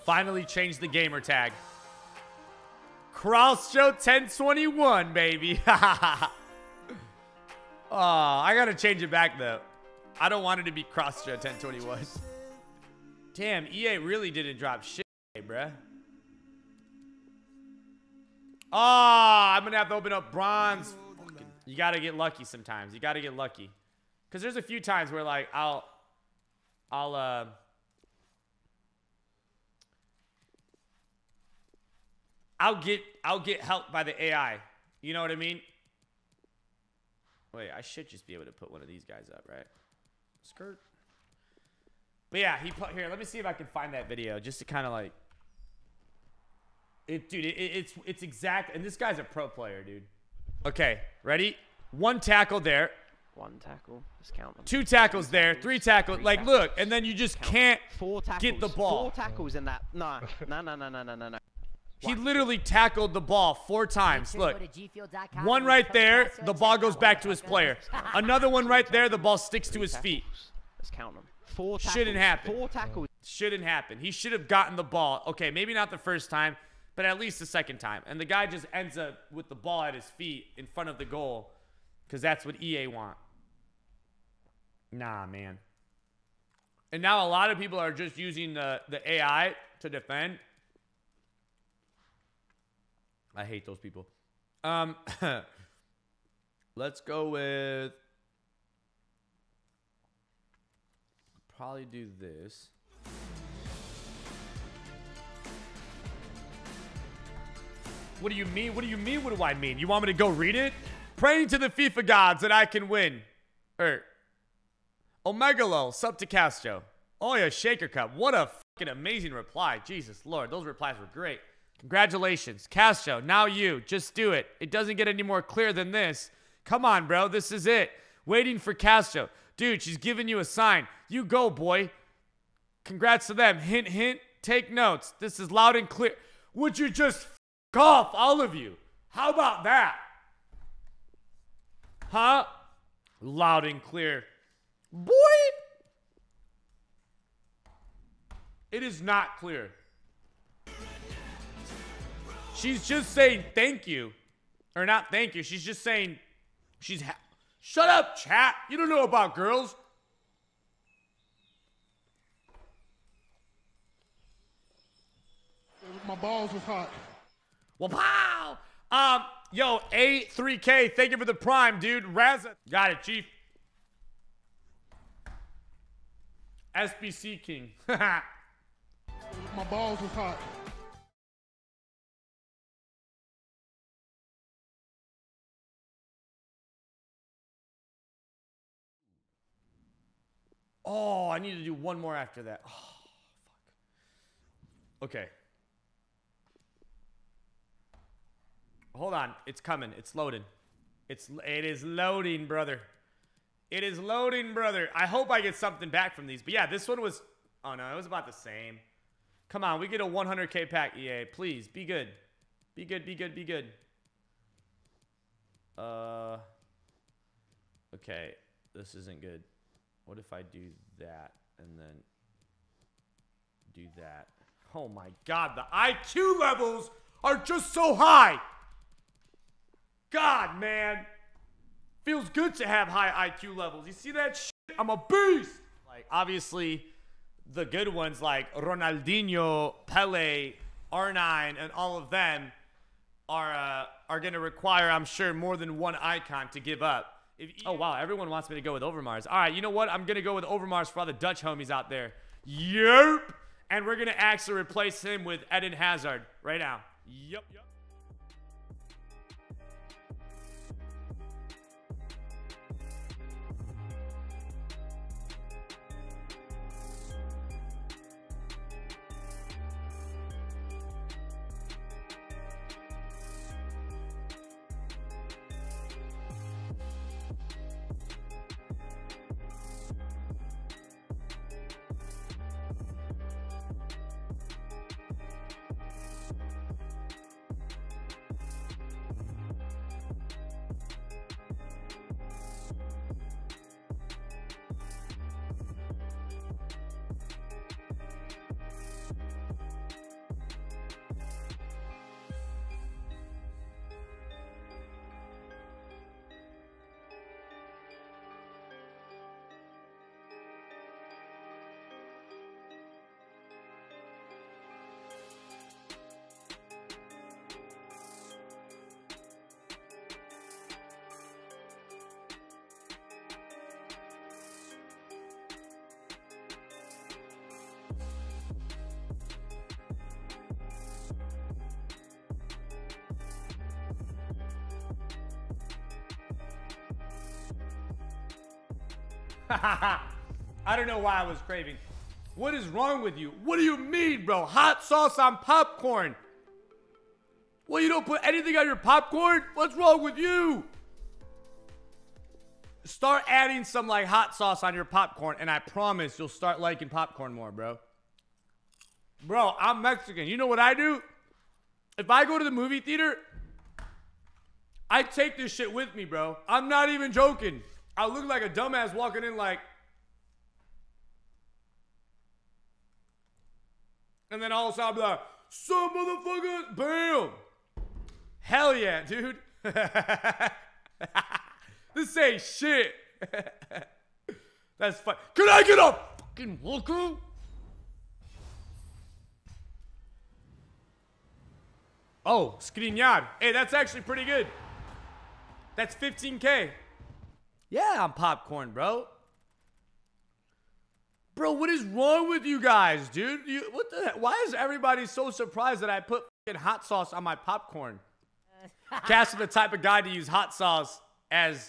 Finally changed the gamer tag. Cross Show 1021, baby. Oh, I gotta change it back though. I don't want it to be Cross Show 1021. Damn, EA really didn't drop shit, bruh. Oh, I'm gonna have to open up bronze. You gotta get lucky sometimes. You gotta get lucky. Cause there's a few times where like I'll get helped by the AI. You know what I mean? Wait, I should just be able to put one of these guys up, right? Skirt. But yeah, he put here. Let me see if I can find that video just to kind of like it, dude. It's exact. And this guy's a pro player, dude. Okay, ready? One tackle there. One tackle. Just count them. Two tackles there. Three tackles. Like, look, and then you just can't get the ball. Four tackles in that. No. He literally tackled the ball 4 times. Look, one right there, the ball goes back to his player. Another one right there, the ball sticks to his feet. Let's count them. 4 tackles. Shouldn't happen. 4 tackles. Shouldn't happen. He should have gotten the ball. Okay, maybe not the first time, but at least the second time. And the guy just ends up with the ball at his feet in front of the goal because that's what EA want. Nah, man. And now a lot of people are just using the AI to defend. I hate those people. Let's go with... Probably do this. What do you mean? What do you mean? What do I mean? You want me to go read it? Praying to the FIFA gods that I can win. Omegalo, sub to Castro. Oh yeah, Shaker Cup. What a fucking amazing reply. Jesus Lord, those replies were great. Congratulations. Castro, now you. Just do it. It doesn't get any more clear than this. Come on, bro. This is it. Waiting for Castro. Dude, she's giving you a sign. You go, boy. Congrats to them. Hint, hint. Take notes. This is loud and clear. Would you just f off, all of you? How about that? Huh? Loud and clear. Boy! It is not clear. She's just saying thank you. Or not thank you. She's just saying shut up, chat. You don't know about girls. My balls was hot. Well, pow! Yo, A3K, thank you for the prime, dude. Razza. Got it, Chief. SBC King. My balls was hot. Oh, I need to do one more after that. Oh, fuck. Okay. Hold on. It's coming. It's loading. It is loading, brother. It is loading, brother. I hope I get something back from these. But yeah, this one was... Oh, no. It was about the same. Come on. We get a 100K pack, EA. Please. Be good. Be good, be good, be good. Okay. This isn't good. What if I do that and then do that? Oh my God, the IQ levels are just so high. God, man. Feels good to have high IQ levels. You see that shit? I'm a beast. Like, obviously, the good ones like Ronaldinho, Pele, R9, and all of them are going to require, I'm sure, more than one icon to give up. Oh, wow. Everyone wants me to go with Overmars. All right, you know what? I'm going to go with Overmars for all the Dutch homies out there. Yep. And we're going to actually replace him with Eden Hazard right now. Yep. I don't know why I was craving. What is wrong with you? What do you mean, bro? Hot sauce on popcorn. Well, you don't put anything on your popcorn? What's wrong with you? Start adding some like hot sauce on your popcorn, and I promise you'll start liking popcorn more, bro. Bro, I'm Mexican. You know what I do? If I go to the movie theater, I take this shit with me, bro. I'm not even joking. I look like a dumbass walking in like... And then all of a sudden I'll be like, some motherfucker, bam. Hell yeah, dude. This ain't shit. That's fun. Can I get a fucking Wooka? Oh, Skriniar. Hey, that's actually pretty good. That's 15K. Yeah, I'm popcorn, bro. Bro, what is wrong with you guys, dude? What the heck? Why is everybody so surprised that I put fucking hot sauce on my popcorn? Cass is the type of guy to use hot sauce as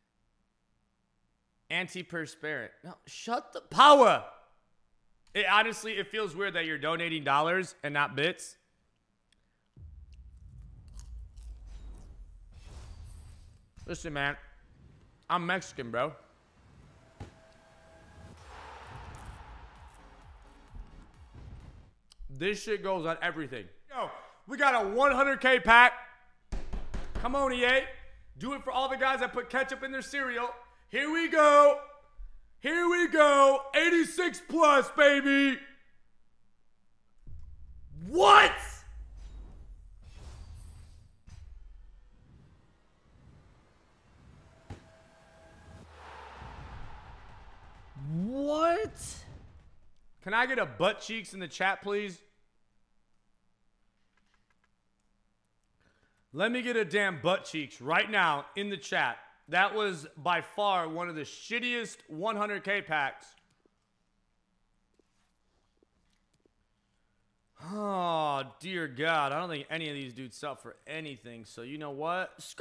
antiperspirant. No, shut the power. Honestly, it feels weird that you're donating dollars and not bits. Listen, man. I'm Mexican, bro. This shit goes on everything. Yo, we got a 100K pack. Come on, EA. Do it for all the guys that put ketchup in their cereal. Here we go. Here we go. 86 plus, baby. What? What? Can I get a butt cheeks in the chat, please? Let me get a damn butt cheeks right now in the chat. That was by far one of the shittiest 100K packs. Oh, dear God. I don't think any of these dudes sell for anything. So you know what? Skirt!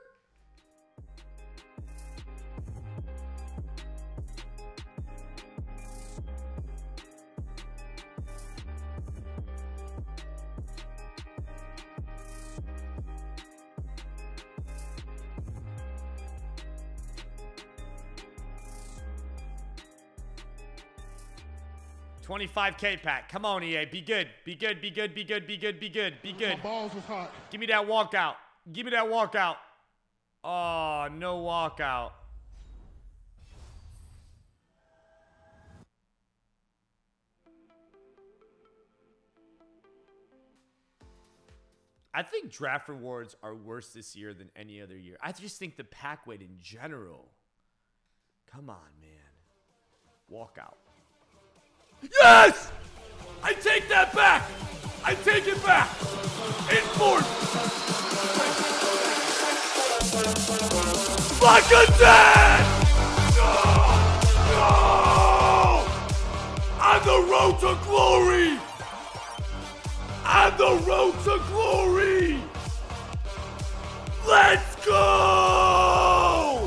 25K pack. Come on, EA. Be good. Be good. Be good. Be good. Be good. Be good. Be good. My balls was hot. Give me that walkout. Give me that walkout. Oh, no walkout. I think draft rewards are worse this year than any other year. I just think the pack weight in general. Come on, man. Walkout. Yes! I take that back! I take it back! Enforce! Lakaden! No! No! On the road to glory! On the road to glory! Let's go!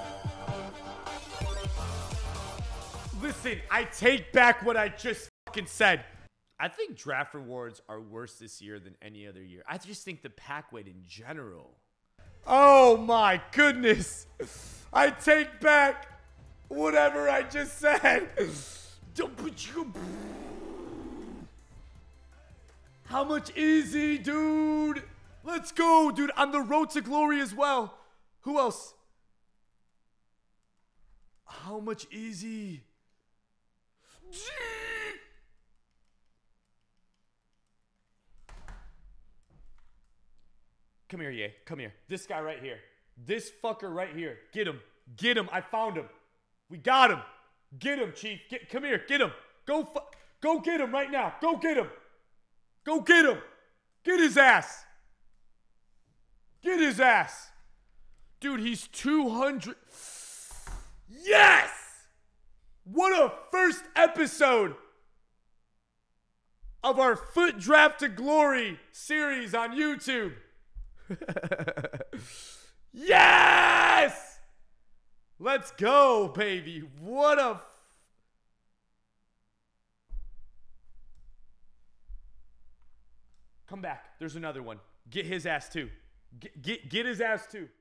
Listen, I take back what I just fucking said. I think draft rewards are worse this year than any other year. I just think the pack weight in general. Oh my goodness. I take back whatever I just said. How much is he, dude? Let's go, dude. On the road to glory as well. Who else? How much is he? Come here, Ye. Come here. This guy right here. This fucker right here. Get him. Get him. I found him. We got him. Get him, Chief. Come here. Get him. Go get him right now. Go get him. Go get him. Get his ass. Get his ass. Dude, he's 200. Yes! What a first episode of our Foot Draft to Glory series on YouTube. Yes! Let's go, baby. What a... Come back. There's another one. Get his ass too. Get his ass too.